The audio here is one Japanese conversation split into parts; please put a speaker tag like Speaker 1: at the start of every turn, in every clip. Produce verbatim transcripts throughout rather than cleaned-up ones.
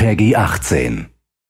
Speaker 1: Peggy achtzehn.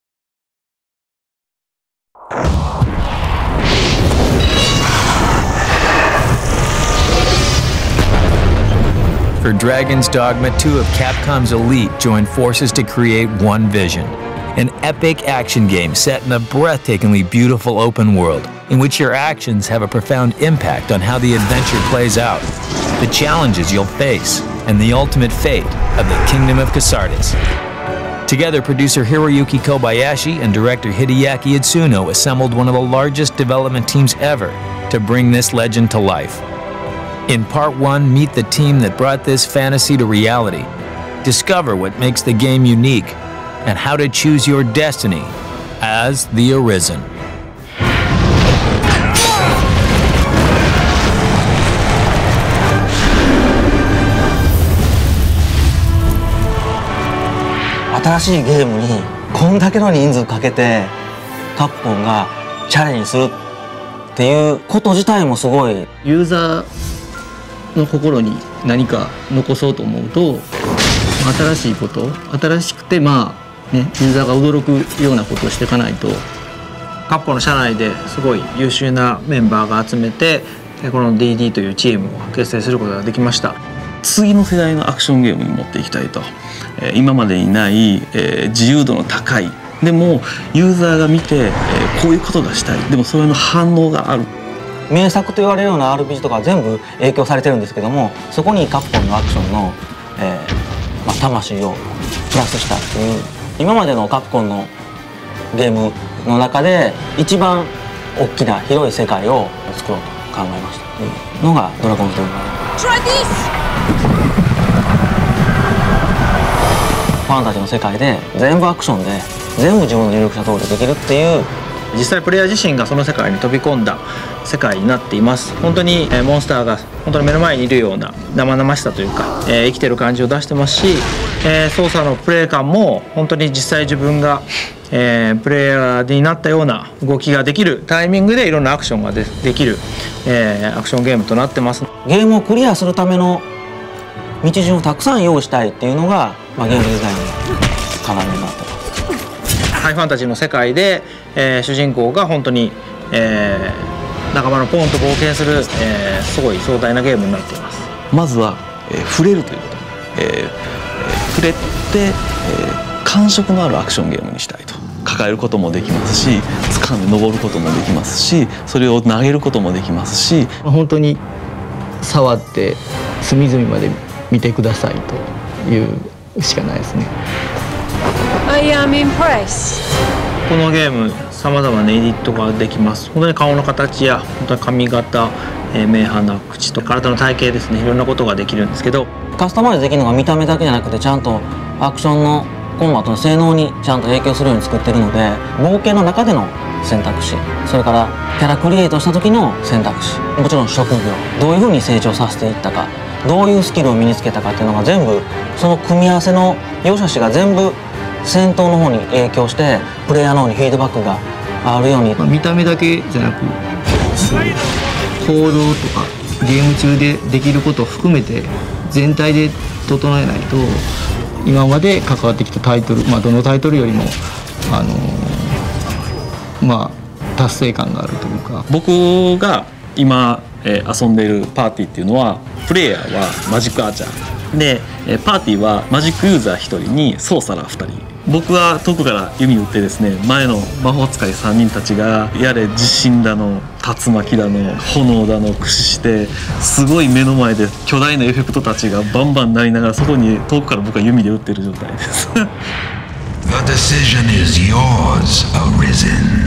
Speaker 2: For Dragon's Dogma, two of Capcom's elite joined forces to create One Vision, an epic action game set in a breathtakingly beautiful open world in which your actions have a profound impact on how the adventure plays out, the challenges you'll face, and the ultimate fate of the Kingdom of Casardis. Together, producer Hiroyuki Kobayashi and director Hideaki Itsuno assembled one of the largest development teams ever to bring this legend to life. In part one, meet the team that brought this fantasy to reality. Discover what makes the game unique and how to choose your destiny as the Arisen.
Speaker 3: 新しいゲームにこんだけの人数かけてカプコンがチャレンジするっていうこと自体もすごい。
Speaker 4: ユーザーの心に何か残そうと思うと、新しいこと、新しくてまあね、ユーザーが驚くようなことをしていかないと。
Speaker 5: カプコンの社内ですごい優秀なメンバーが集めてこの ディーディー というチームを結成することができました。
Speaker 6: 次の世代のアクションゲームに持っていきたいと。今までにない、えー、自由度の高い、でもユーザーが見て、えー、こういうことがしたい、でもそれの反応がある。
Speaker 3: 名作と言われるような アールピージー とかは全部影響されてるんですけども、そこにカプコンのアクションの、えーまあ、魂をプラスしたっていう、今までのカプコンのゲームの中で一番大きな広い世界を作ろうと考えましたのがドラゴンズドグマ。ファンタジーの世界で全部アクションで全部自分の入力者通りできるっていう、
Speaker 5: 実際プレイヤー自身がその世界に飛び込んだ世界になっています。本当にモンスターが本当に目の前にいるような生々しさというか、えー、生きてる感じを出してますし、えー、操作のプレイ感も本当に実際自分が、えー、プレイヤーになったような動きができるタイミングでいろんなアクションが で, できる、えー、アクションゲームとなってます。
Speaker 3: ゲームをクリアするための道順をたくさん用意したいっていうのが、まあ、ゲームデザインの要になってます。
Speaker 5: ハイファンタジーの世界で、えー、主人公が本当に、えー、仲間のポンと冒険する、えー、すごい壮大なゲームになっています。
Speaker 6: まずは、えー、触れるということ、えーえー、触れて、えー、感触のあるアクションゲームにしたいと。抱えることもできますし、掴んで登ることもできますし、それを投げることもできますし、
Speaker 4: 本当に触って隅々まで見てくださいというしかないですね。
Speaker 7: I am impressed.
Speaker 5: このゲームさまざまなエディットができます。本当に顔の形や本当に髪型、えー、目鼻口と体の体型ですね、いろんなことができるんですけど、
Speaker 3: カスタマイズできるのが見た目だけじゃなくて、ちゃんとアクションのコンバットの性能にちゃんと影響するように作ってるので、冒険の中での選択肢、それからキャラクリエイトした時の選択肢、もちろん職業、どういうふうに成長させていったか、どういうスキルを身につけたかっていうのが全部、その組み合わせの良し悪しが全部戦闘の方に影響してプレイヤーの方にフィードバックがあるように、
Speaker 4: まあ、見た目だけじゃなく行動とかゲーム中でできることを含めて全体で整えないと、今まで関わってきたタイトル、まあ、どのタイトルよりもあのー、まあ達成感があるというか。
Speaker 6: 僕が今、えー、遊んでいるパーティーっていうのは、プレイヤーはマジックアーチャーで、えー、パーティーはマジックユーザーひとりに操作らふたり。僕は遠くから弓打ってですね、前の魔法使いさんにんたちがやれ地震だの竜巻だの炎だの駆使して、すごい目の前で巨大なエフェクトたちがバンバン鳴りながら、そこに遠くから僕は弓で打ってる状態です。
Speaker 8: The decision is yours, Arisen.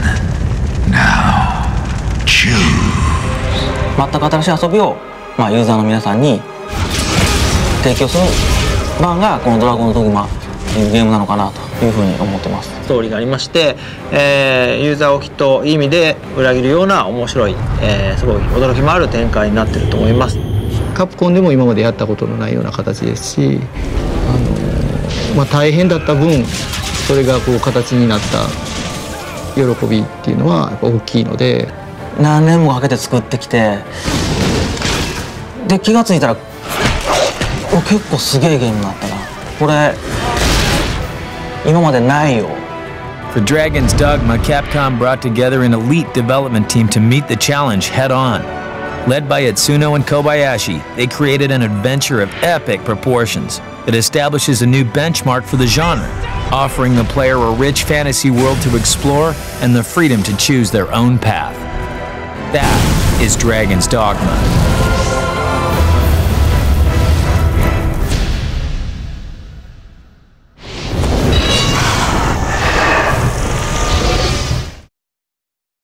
Speaker 8: Now, choose.
Speaker 3: 全く新しい遊びを、まあ、ユーザーの皆さんに提供する版がこの「ドラゴンズドグマ」というゲームなのかなというふうに思ってます。
Speaker 5: ストーリーがありまして、えー、ユーザーをきっといい意味で裏切るような面白い、えー、すごい驚きもある展開になっていると思います。
Speaker 4: カプコンでも今までやったことのないような形ですし、あのーまあ、大変だった分それがこう形になった喜びっていうのはやっぱ大きいので、
Speaker 3: 何年もかけて作ってきて、で気がついたら結構すげえゲームになったな、これ今までないよ。
Speaker 2: For Dragon's Dogma, Capcom brought together an elite development team to meet the challenge head-on. Led by Itsuno and Kobayashi, they created an adventure of epic proportions that establishes a new benchmark for the genre, offering the player a rich fantasy world to explore and the freedom to choose their own path. That is Dragon's Dogma.